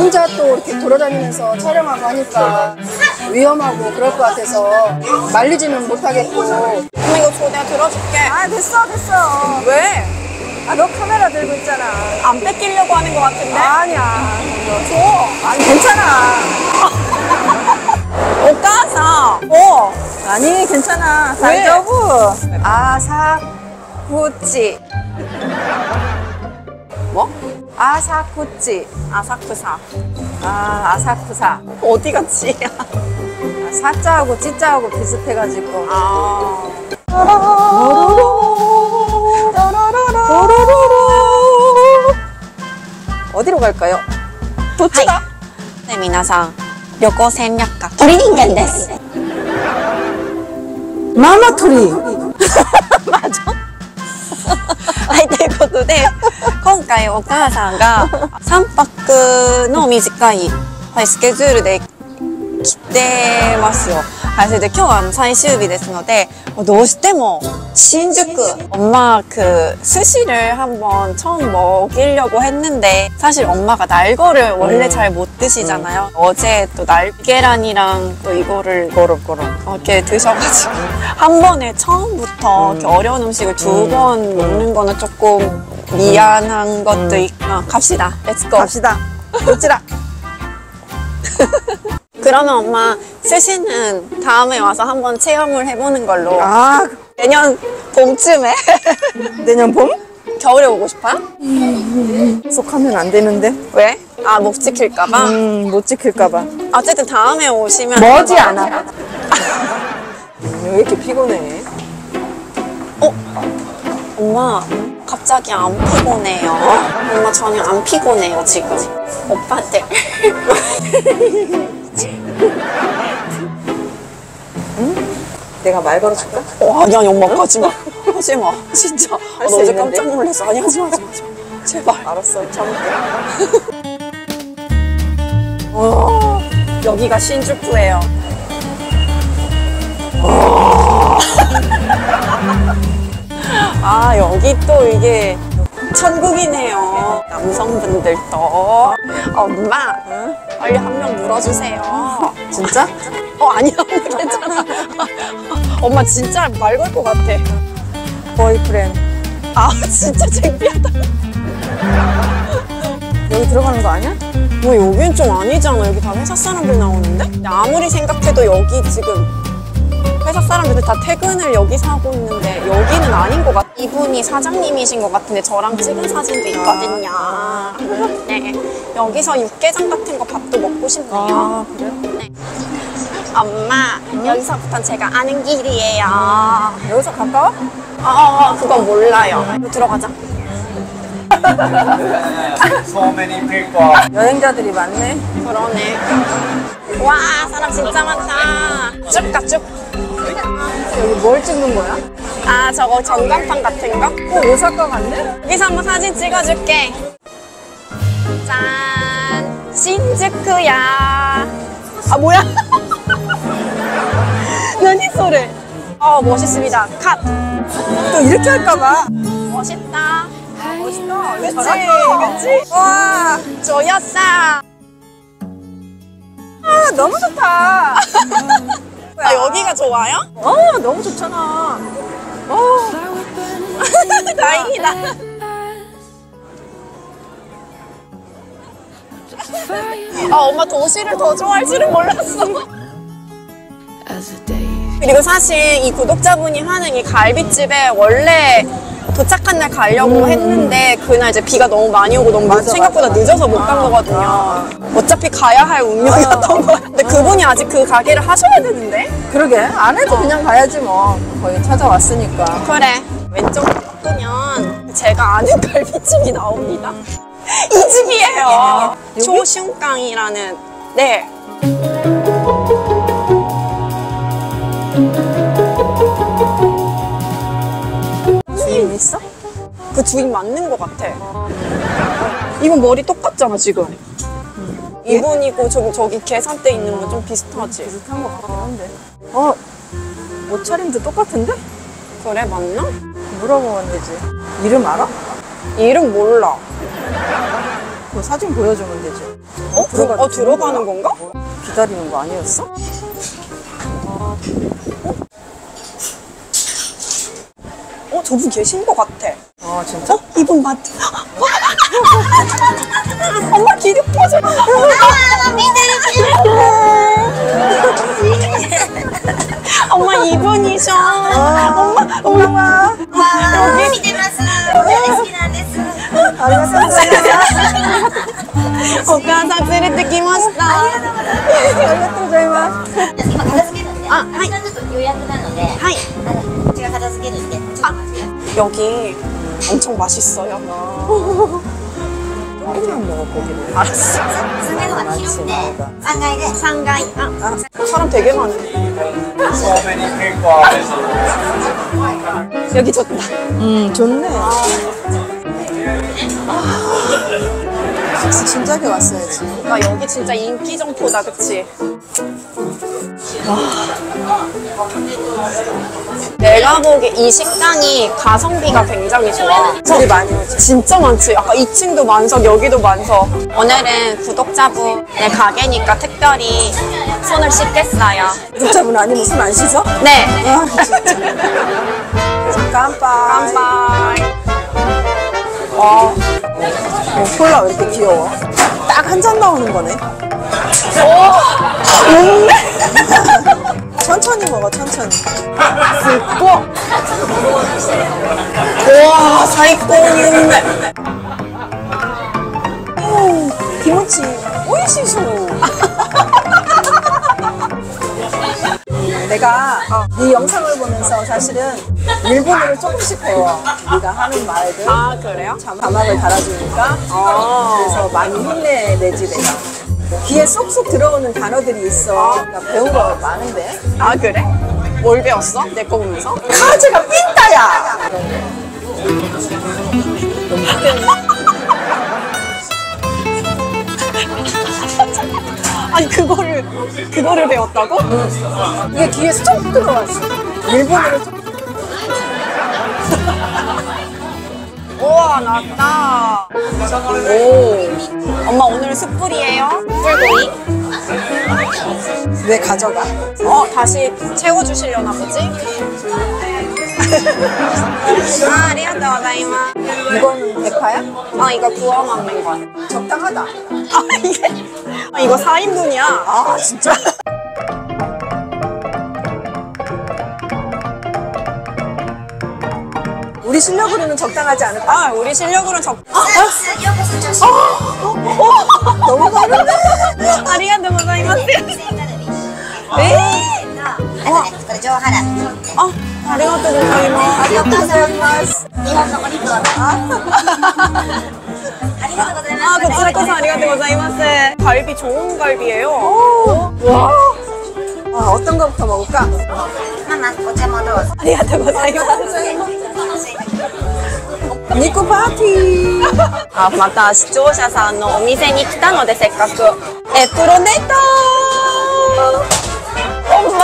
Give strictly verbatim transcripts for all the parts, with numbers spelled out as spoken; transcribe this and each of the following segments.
혼자 또 이렇게 돌아다니면서 촬영하고 하니까 위험하고 그럴 것 같아서 말리지는 못하겠고. 엄마 이거 줘, 내가 들어줄게. 아 됐어 됐어. 왜? 아 너 카메라 들고 있잖아. 안 뺏기려고 하는 것 같은데? 아니야. 줘. 아니 괜찮아. 오까사. 어. 아니 괜찮아. 왜? 다이저브. 아사쿠치. 뭐? 아사쿠치. 아사쿠사. 아 아사쿠사. 어디 갔지? 아, 사자하고 찌자하고 비슷해가지고. 아. 어디로 갈까요? 도치다. 네, 미나상. 旅行戦略家鳥人間です 마마토리. 맞아? はい、ということで、今回お母さんがさんぱくの短い、はい、スケジュールで来てますよ。はい、それで今日はあの最終日ですので,どうしても신주쿠 엄마 그 스시를 한번 처음 먹이려고 했는데 사실 엄마가 날거를 원래 음. 잘 못 드시잖아요. 음. 어제 또 날계란이랑 또 이거를 꼬르꼬르. 이렇게 드셔가지고 한 번에 처음부터 음. 이렇게 어려운 음식을 두 번 음. 먹는 거는 조금 미안한 것도 음. 있고. 어, 갑시다. 렛츠고. 갑시다. 도치라. 그러면 엄마 스시는 다음에 와서 한번 체험을 해보는 걸로. 아 내년 봄쯤에. 내년 봄? 겨울에 오고 싶어요? 속하면 안 되는데. 왜? 아, 못 지킬까봐? 음, 못 지킬까봐. 어쨌든 다음에 오시면. 머지 않아. 왜 이렇게 피곤해? 어? 엄마, 갑자기 안 피곤해요. 엄마 전혀 안 피곤해요, 지금. 오빠들. 응? 내가 말 걸어줄까? 어, 아니, 아니, 엄마, 하지 마. 하지 마. 진짜. 아, 나 수 어제 있는데? 깜짝 놀랐어. 아니, 하지 마, 하지 마, 하지 마. 제발. 알았어, 참을게. 어, 여기가 신주쿠예요. 아, 여기 또 이게 천국이네요. 남성분들도. 엄마, 응? 빨리 한 명 물어주세요. 진짜? 어, 아니야, 괜찮아. 엄마 진짜 말 걸 것 같아. 보이프렌드. 아, 진짜 창피하다. 여기 들어가는 거 아니야? 뭐 여긴 좀 아니잖아. 여기 다 회사 사람들 나오는데? 아무리 생각해도 여기 지금 회사 사람들 다 퇴근을 여기서 하고 있는데 여기는 아닌 것 같아. 이분이 사장님이신 것 같은데 저랑 찍은 사진도 있거든요. 네, 여기서 육개장 같은 거 밥도 먹고 싶네요. 아, 그래? 네. 엄마, 응? 여기서부터 제가 아는 길이에요. 여기서 가까워? 어, 어, 어 그건 몰라요. 들어가자. So many people. 여행자들이 많네. 그러네. 와, 사람 진짜 많다. 쭉 가, 쭉. 여기 뭘 찍는 거야? 아, 저거 전광판 같은 거? 어, 오사카 같네? 여기서 한번 사진 찍어줄게. 짠! 신주쿠야. 아, 뭐야? 너니 소리. 어, 멋있습니다. 컷. 또 이렇게 할까봐. 멋있다. 멋있다. 그치? 잘한다. 그치? 와, 좋았어. 아, 너무 좋다. 아, 여기가 좋아요? 어, 너무 좋잖아. 어, 다행이다. 아, 엄마 도시를 더 좋아할 줄은 몰랐어. 그리고 사실 이 구독자분이 하는 이 갈비집에 원래 도착한 날 가려고 음. 했는데 그날 이제 비가 너무 많이 오고 너무 맞아, 생각보다 맞아. 늦어서 못 간 거거든요. 아. 어차피 가야 할 운명이었던 거야. 근데 그분이 아직 그 가게를 하셔야 되는데? 그러게. 안 해도 그냥 가야지 뭐. 거의 찾아왔으니까. 그래. 왼쪽으로 꺾으면 제가 아는 갈비집이 나옵니다. 이 집이에요. 여기? 초슝깡이라는. 네. 주인 있어? 그 주인 맞는 것 같아. 이분 머리 똑같잖아, 지금. 음. 이분이고 저기, 저기 계산대 있는 거 좀 비슷하지? 비슷한 것 같긴 한데. 어, 옷차림도 똑같은데? 그래, 맞나? 물어보면 되지. 이름 알아? 이름 몰라. 그 사진 보여주면 되지. 어? 들어가- 어, 들어가는 건가? 기다리는 거 아니었어? 어, 저분 계신 것 같아. 아 진짜? 이분 맞. 엄마 기력 빠져. 엄마 이분이셔. 엄마 엄마 여기 見てます。大好きなんです。 お母さん連れてきました。 今片付けるんで。 あ、はいちょっと予約なので。 はい。 あのこっちが片付けるんで。ちょっと待ってください。 여기 엄청 맛있어요. 조금만 먹어 고기를. 알았어. 三階の方が広くて三階で。 삼階. 아, 사람 되게 많네. So many people. 여기 좋다. 음 좋네. 진작에 왔어야지. 나 여기 진짜 인기 점포다, 그치? 내가 보기에 이 식당이 가성비가 굉장히 좋아. 사람이 많이 오지. 진짜 많지. 아까 이 층도 만석, 여기도 만석. 오늘은 구독자분의 가게니까 특별히 손을 씻겠어요. 구독자분 아니면 손 안 씻어? 네. 아 진짜. 깜빡. 깜빡. 와. 어, 콜라 왜 이렇게 귀여워? 딱 한 잔 나오는 거네. 오! 좋네. 천천히 먹어 천천히. 듣고. 와, 사이코 있네. 오, 김치 오이시소. 내가 네 영상을 보면서 사실은 일본어를 조금씩 배워. 네가 하는 말들 아, 그래요? 자막을 달아주니까 아. 그래서 많이 힘내내지 내가. 귀에 쏙쏙 들어오는 단어들이 있어. 나 배운 거 많은데. 아, 그래? 뭘 배웠어? 내 거 보면서? 카제가 삥따야. 아니, 그거를, 그거를 배웠다고? 이게 귀에 쏙 들어왔어. 일본어를 좀. 우와, 낫다. 오. 엄마, 오늘 숯불이에요? 숯불구이? 왜 가져가? 어, 다시 채워주시려나 보지? 아, 아리가또 고자이마스. 이거는 대파야? 아, 이거 구워 먹는 거야. 적당하다. 아, 이게? 아, 이거 사 인분이야. 아 진짜? 우리 실력으로는 적당하지 않을까? 아, 우리 실력으로는 적. 아, ようこそ女子。 너무 다른데? 아리가또 고자이마스. 線カルビ。 에? あとね、これ上ハラ。 아, 아리가또 고자이마스. ありがとうございます。日本のお肉を。ありがとうござい 아, ます。 고츠라코사 아리가또 고자이마스. 갈비 좋은 갈비예요. 와. 아, 어떤 거부터 먹을까? ママ、お茶もどうぞ。 아리가또 고자이마스. 니코 파티. 아, また視聴者さんのお店に来たのでせっかくエプロネタ 엄마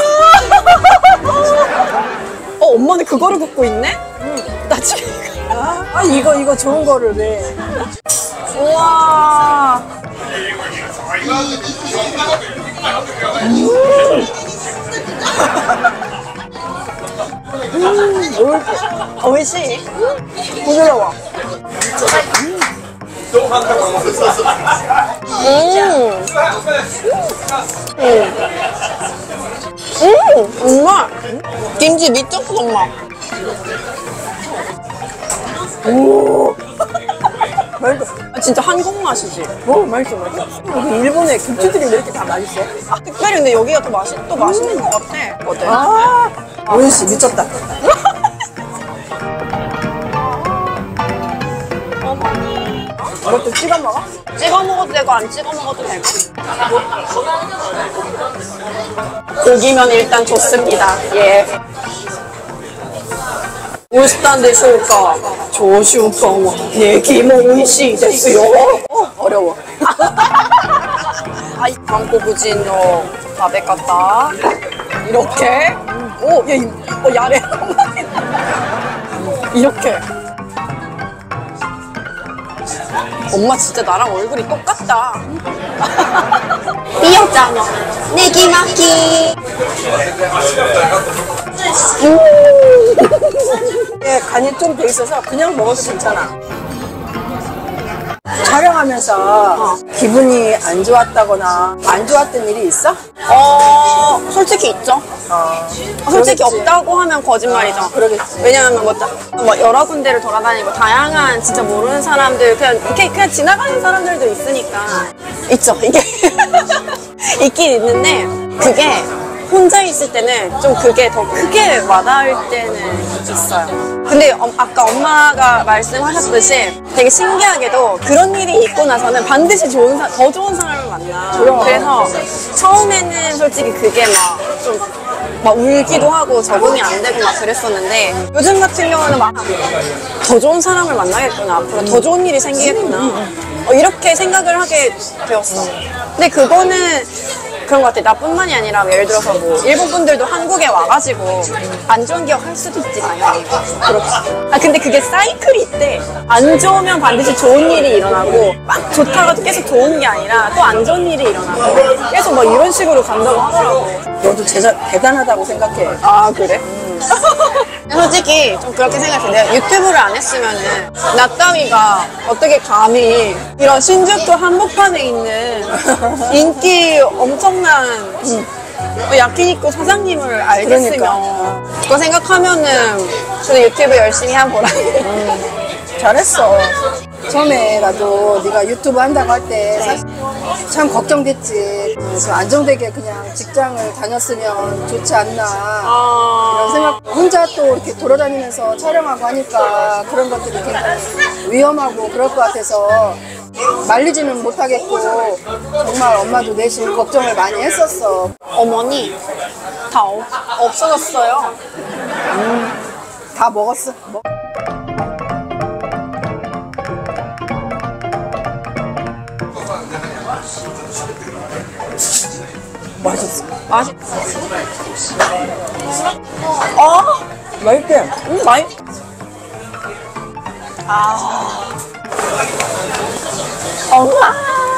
어 엄마는 그거를 굽고 있네? 나 지금 아, 이거 이거 좋은 거를 왜? 우와 음, 오이시 부드러워. 음. 음. 음, 엄마. 김치 미쳤어, 엄마. 오. 맛있어. 아, 진짜 한국 맛이지. 오, 맛있어, 맛있어. 여기 일본의 김치들이 왜 이렇게 다 맛있어? 아, 특별히 근데 여기가 더 맛있, 또 맛있는 것 같아. 어때? 아, 오이씨 미쳤다. 어머니. 이것도 찍어 먹어? 찍어 먹어도 되고 안 찍어 먹어도 되고. 고기면 일단 좋습니다. 예. どうしたんでしょうか長州パンはネギも美味しいですよ 어, 어려워. 아, 한국人の食べ方 이렇게 오, 얘, 어, 야래 이렇게 오, 엄마 진짜 나랑 얼굴이 똑같다. 삐었잖아. 내기마키. 예, 간이 좀 돼 있어서 그냥 먹어도 괜찮아. 촬영하면서 기분이 안 좋았다거나 안 좋았던 일이 있어? 어, 솔직히 있죠. 어, 솔직히 그러겠지. 없다고 하면 거짓말이죠. 그러겠지. 왜냐면 뭐, 딱- 뭐 여러 군데를 돌아다니고 다양한 진짜 모르는 사람들 그냥 이렇게 그냥 지나가는 사람들도 있으니까 있죠. 이게 있긴 있는데 그게 혼자 있을 때는 좀 그게 더 크게 와닿을 때는 있어요. 근데 엄- 아까 엄마가 말씀하셨듯이 되게 신기하게도 그런 일이 있고 나서는 반드시 좋은 사, 더 좋은 사람을 만나. 그럼. 그래서 처음에는 솔직히 그게 막 좀 막 울기도 하고 적응이 안 되고 막 그랬었는데 요즘 같은 경우는 막 더 좋은 사람을 만나겠구나, 앞으로 더 좋은 일이 생기겠구나, 어, 이렇게 생각을 하게 되었어. 근데 그거는 그런 것 같아. 나뿐만이 아니라 예를 들어서 뭐 일본 분들도 한국에 와가지고 안 좋은 기억 할 수도 있지, 당연히. 그렇지. 아 근데 그게 사이클이 있대. 안 좋으면 반드시 좋은 일이 일어나고 막 좋다가도 계속 좋은 게 아니라 또 안 좋은 일이 일어나고 계속 막 이런 식으로 간다고 하더라고. 너도 제자, 대단하다고 생각해. 아 그래? 솔직히 좀 그렇게 생각해. 내가 유튜브를 안 했으면은 나 따위가 어떻게 감히 이런 신주쿠 한복판에 있는 인기 엄청난 어, 야키니쿠 사장님을 알겠으면 그러니까. 그거 생각하면은 저도 유튜브 열심히 한 보람이. 잘했어. 처음에 나도 네가 유튜브 한다고 할 때 사실 참 걱정됐지. 그래서 안정되게 그냥 직장을 다녔으면 좋지 않나 이런 생각. 혼자 또 이렇게 돌아다니면서 촬영하고 하니까 그런 것들이 굉장히 위험하고 그럴 것 같아서 말리지는 못하겠고 정말 엄마도 내심 걱정을 많이 했었어. 어머니 다 없, 없어졌어요. 다 먹었어. 뭐. 맛있어. 맛있. 어? 맛있게. 음, 맛있. 아. 엄마.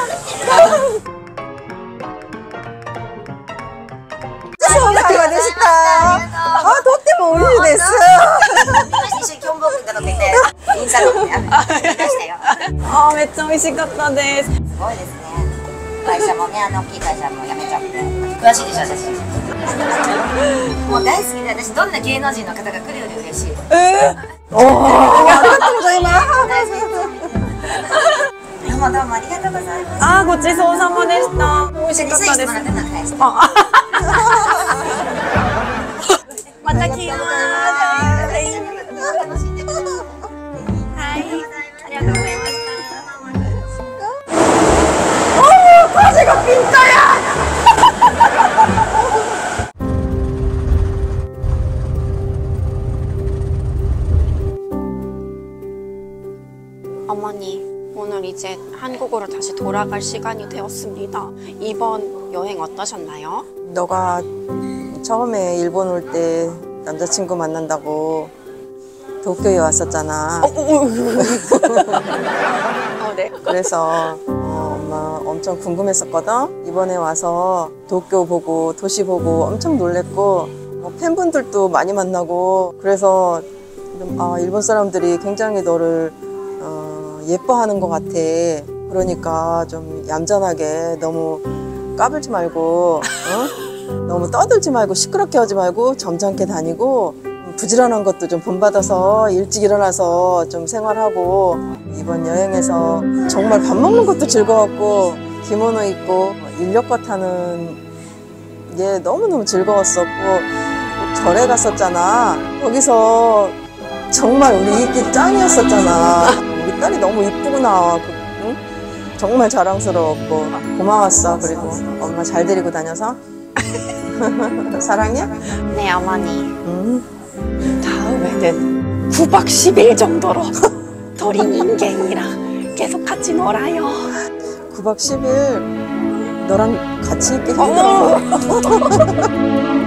소나가 되셨다. 아, 또 때문에 올리 됐어. 一緒にキョンボークが乗ってきてインスタの方にありましたよ 아, めっちゃ美味しかったです。 すごいですね会社もねあの大きい会社も辞めちゃって詳しいでしょ私もう大好きで私どんな芸能人の方が来るより嬉しいえー、 ありがとうございます。 大好きどうもどうもありがとうございます 아, ごちそうさまでした。美味しかったですスイーツも。らってるの返して 아,また来ます。 楽しんでくださいはい、ありがとうございました。 가지가 빈자야. 어머니, 오늘 이제 한국으로 다시 돌아갈 시간이 되었습니다. 이번 여행 어떠셨나요? 너가 처음에 일본 올 때 남자친구 만난다고 도쿄에 왔었잖아. 어, 어, 어, 어, 네. 그래서 어, 엄마 엄청 궁금했었거든. 이번에 와서 도쿄 보고 도시 보고 엄청 놀랬고 뭐 팬분들도 많이 만나고 그래서 아, 일본 사람들이 굉장히 너를 어, 예뻐하는 것 같아. 그러니까 좀 얌전하게 너무 까불지 말고 어? 너무 떠들지 말고 시끄럽게 하지 말고 점잖게 다니고 부지런한 것도 좀 본받아서 일찍 일어나서 좀 생활하고 이번 여행에서 정말 밥 먹는 것도 즐거웠고 기모노 입고 인력거 타는 게 너무너무 즐거웠었고 절에 갔었잖아. 거기서 정말 우리 인기 짱이었었잖아. 우리 딸이 너무 이쁘고 나와. 응? 정말 자랑스러웠고 고마웠어. 그리고 엄마 잘 데리고 다녀서 사랑해? 네, 어머니. 응. 다음에는 구 박 십 일 정도로 도린 인갱이랑 계속 같이 놀아요. 구 박 십 일 너랑 같이 있기 힘들어.